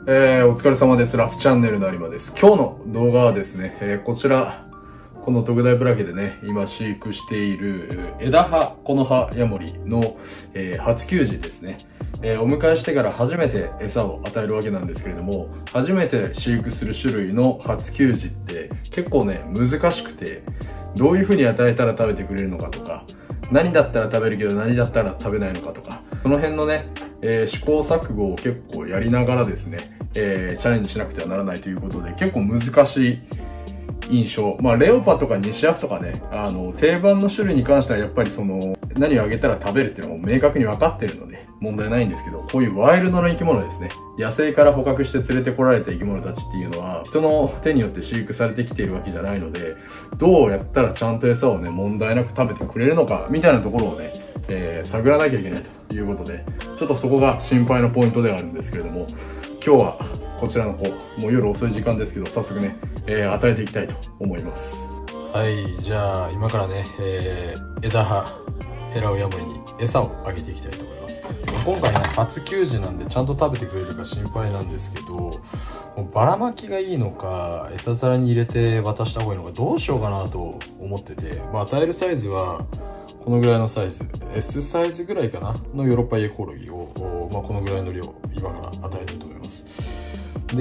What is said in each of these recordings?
お疲れ様です。ラフチャンネルの有馬です。今日の動画はですね、こちら、この特大ブラケでね、今飼育している枝葉、木の葉ヤモリの、初給餌ですね。お迎えしてから初めて餌を与えるわけなんですけれども、初めて飼育する種類の初給餌って結構ね、難しくて、どういう風に与えたら食べてくれるのかとか、何だったら食べるけど何だったら食べないのかとか、その辺のね、試行錯誤を結構やりながらですね、チャレンジしなくてはならないということで、結構難しい印象。まあ、レオパとかニシアフとかね、定番の種類に関してはやっぱり何をあげたら食べるっていうのも明確に分かってるので、問題ないんですけど、こういうワイルドな生き物ですね。野生から捕獲して連れてこられた生き物たちっていうのは、人の手によって飼育されてきているわけじゃないので、どうやったらちゃんと餌をね、問題なく食べてくれるのか、みたいなところをね、探らなきゃいけないということで、ちょっとそこが心配のポイントではあるんですけれども、今日はこちらの子、もう夜遅い時間ですけど、早速ね、与えていきたいと思います。はい、じゃあ今からね、枝葉、ヘラウヤモリに餌をあげていきたいと思います。今回ね、初給餌なんでちゃんと食べてくれるか心配なんですけど、ばらまきがいいのか、餌皿に入れて渡した方がいいのか、どうしようかなと思ってて、まあ与えるサイズは、このぐらいのサイズ、S サイズぐらいかなのヨーロッパイエコロギーを、まあ、このぐらいの量、今から与えたいと思います。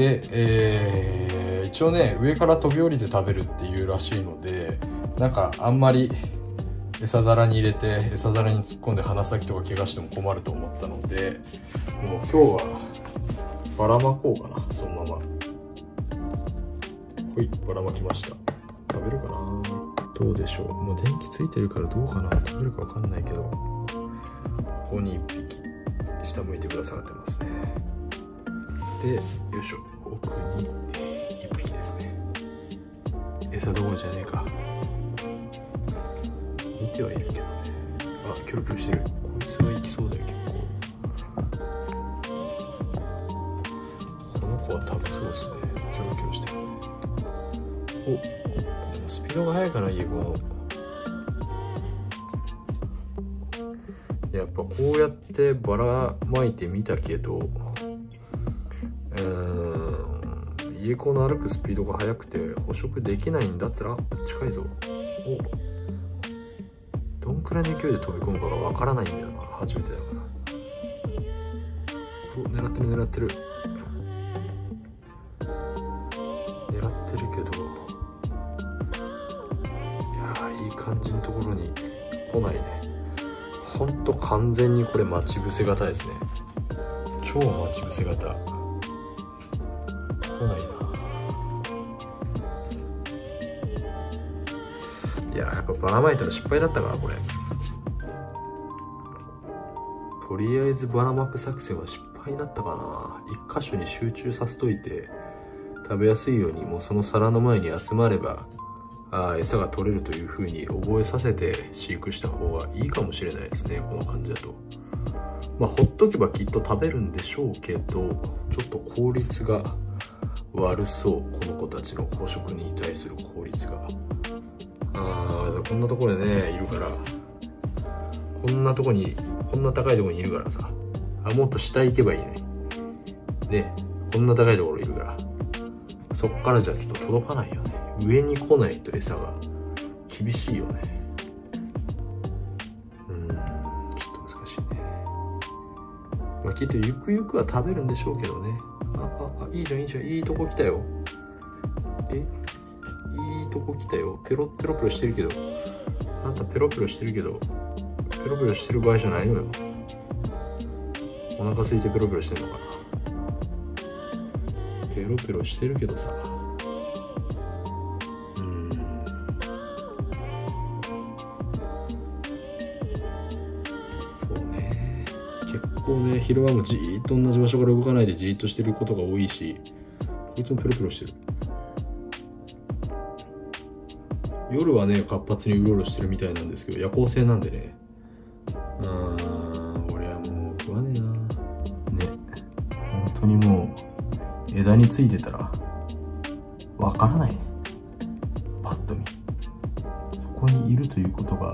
で、一応ね、上から飛び降りて食べるっていうらしいので、なんかあんまり餌皿に入れて、餌皿に突っ込んで鼻先とか怪我しても困ると思ったので、もう今日はばらまこうかな、そのまま。ほい、ばらまきました。食べるかな？どうでしょう。もう電気ついてるからどうかな、食べるかわかんないけど、ここに1匹下向いてぶら下がってますね。で、よいしょ、奥に1匹ですね。餌どころじゃねえか。見てはいるけどね。あ、キョロキョロしてる。こいつは行きそうだよ、結構。この子は多分そうですね。キョロキョロしてるね。お、スピードが速いかな、イエゴの。やっぱこうやってばらまいてみたけど、イエゴの歩くスピードが速くて捕食できないんだったら、近いぞ。お、どんくらいの勢いで飛び込むかがわからないんだよな、初めてだから。狙ってる狙ってる。狙ってるけど、いい感じのところに来ないね。ほんと完全にこれ待ち伏せ型ですね。超待ち伏せ型。来ないな。いや、やっぱばらまいたら失敗だったかな、これ。とりあえずばらまく作戦は失敗だったかな。一箇所に集中させといて、食べやすいようにもうその皿の前に集まれば、餌が取れるという風に覚えさせて飼育した方がいいかもしれないですね、この感じだと。まあ、ほっとけばきっと食べるんでしょうけど、ちょっと効率が悪そう、この子たちの捕食に対する効率が。こんなところでね、いるから、こんなとこに、こんな高いところにいるからさ、もっと下行けばいいね。ね、こんな高いところいるから、そっからじゃちょっと届かないよね。上に来ないと餌が厳しいよね。ちょっと難しいね。まあきっとゆくゆくは食べるんでしょうけどね。いいじゃんいいじゃん、いいとこ来たよ。いいとこ来たよ。ペロペロしてるけど、あなたペロペロしてるけど、ペロペロしてる場合じゃないのよ。お腹空いてペロペロしてんのかな。ペロペロしてるけどさ。そうね。結構ね、昼間もじーっと同じ場所から動かないでじーっとしてることが多いし、こいつもペロペロしてる。夜はね、活発にうろうろしてるみたいなんですけど、夜行性なんでね。俺はもう食わねえな。ね。本当にもう、枝についてたら、わからないね。パッと見。そこにいるということが、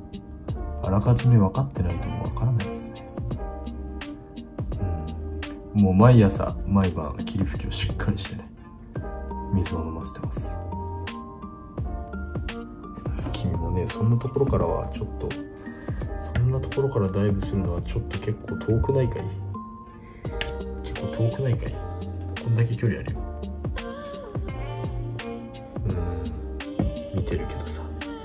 あらかじめ分かってないともわからないですね。 もう毎朝毎晩霧吹きをしっかりしてね、水を飲ませてます。君もね、そんなところからはちょっと、そんなところからダイブするのはちょっと結構遠くないかい？結構遠くないかい？こんだけ距離あるよ。見てるけどさ、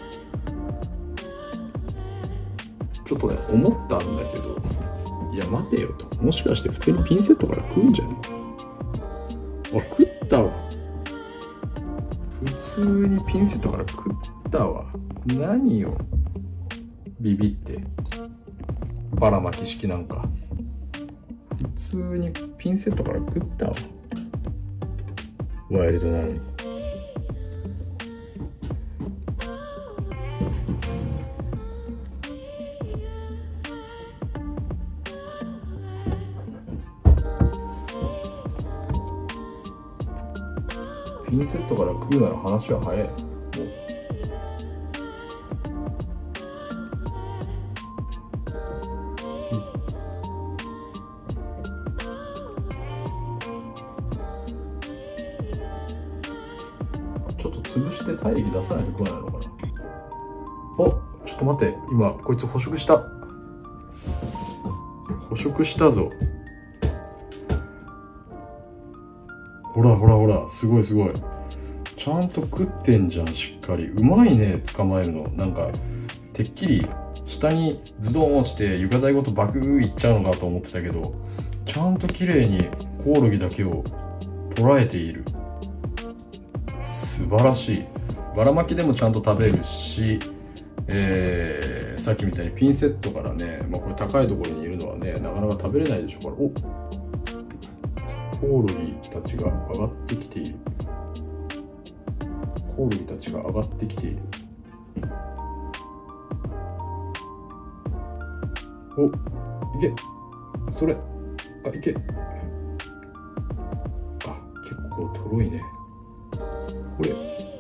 ちょっとね思ったんだけど、いや待てよと、もしかして普通にピンセットから食うんじゃね？あ、食ったわ。普通にピンセットから食ったわ。何よビビってばらまき式なんか。普通にピンセットから食ったわ。ワイルドなのに。ピンセットから食うなら話は早い。もうちょっと潰して体液出さないと食わないのかな。お、ちょっと待って、今こいつ捕食した。捕食したぞ。ほらほらほら、すごいすごい。ちゃんと食ってんじゃん、しっかり。うまいね、捕まえるの。なんかてっきり下にズドン落ちて床材ごとバクいっちゃうのかと思ってたけど、ちゃんと綺麗にコオロギだけを捉えている。素晴らしい。ばらまきでもちゃんと食べるし、さっきみたいにピンセットからね、これ高いところにいるのはね、なかなか食べれないでしょうから。お、コオロギたちが上がってきている。コオロギたちが上がってきている。お、いけ。それ。あ、いけ。あ、結構とろいね。これ。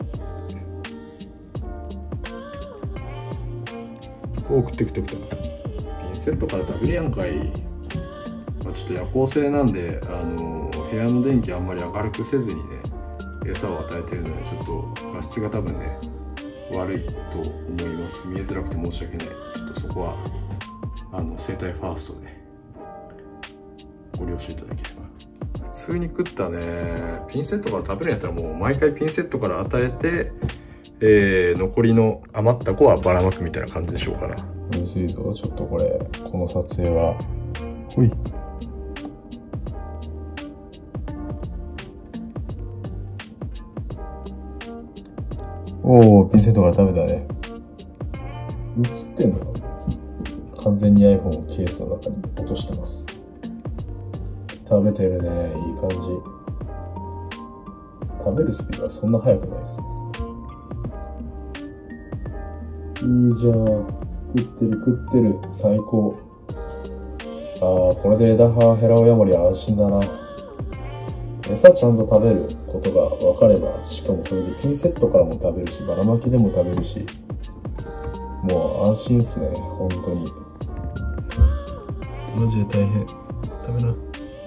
お、食って食って食った。ピンセットから食べるやんかい。ちょっと夜行性なんで、部屋の電気あんまり明るくせずにね、餌を与えてるので、ちょっと画質が多分ね、悪いと思います。見えづらくて申し訳ない。ちょっとそこは、生態ファーストで、ご了承いただければ。普通に食ったね、ピンセットから食べるんやったらもう毎回ピンセットから与えて、残りの余った子はばらまくみたいな感じでしょうかな。むずいぞ、ちょっとこれ、この撮影は。ほい。おお、ピンセットから食べたね。映ってんのかな？完全に iPhone をケースの中に落としてます。食べてるね、いい感じ。食べるスピードはそんな速くないですね。いいじゃん。食ってる食ってる。最高。ああ、これで枝葉ヘラオヤモリは安心だな。餌ちゃんと食べることが分かれば、しかもそれでピンセットからも食べるし、ばらまきでも食べるし、もう安心っすね、本当に。マジで大変。食べな。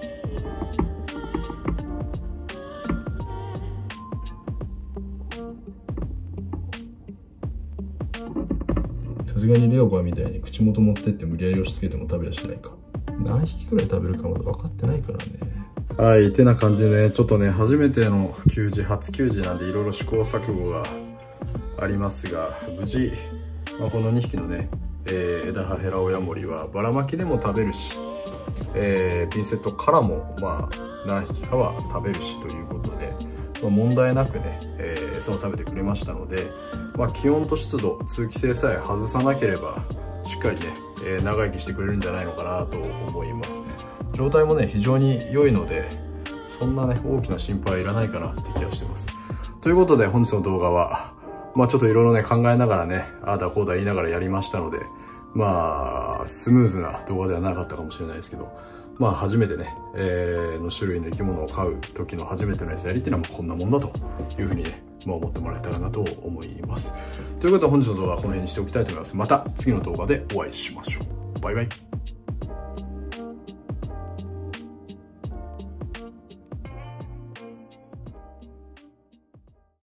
さすがにレオパみたいに口元持ってって無理やり押し付けても食べやしないか。何匹くらい食べるかまだ分かってないからね。はい、てな感じでね、ちょっとね、初めての給仕、初給仕なんでいろいろ試行錯誤がありますが、無事、この2匹のね、枝葉ヘラオヤモリはばらまきでも食べるし、ピンセットからも何匹かは食べるしということで、問題なくね、餌を食べてくれましたので、気温と湿度、通気性さえ外さなければしっかりね、長生きしてくれるんじゃないのかなと思います。状態もね、非常に良いので、そんなね、大きな心配はいらないかなって気がしてます。ということで、本日の動画は、ちょっといろいろね、考えながらね、ああだこうだ言いながらやりましたので、スムーズな動画ではなかったかもしれないですけど、初めてね、の種類の生き物を飼う時の初めての餌やりっていうのはこんなもんだというふうにね、思ってもらえたらなと思います。ということで、本日の動画はこの辺にしておきたいと思います。また次の動画でお会いしましょう。バイバイ。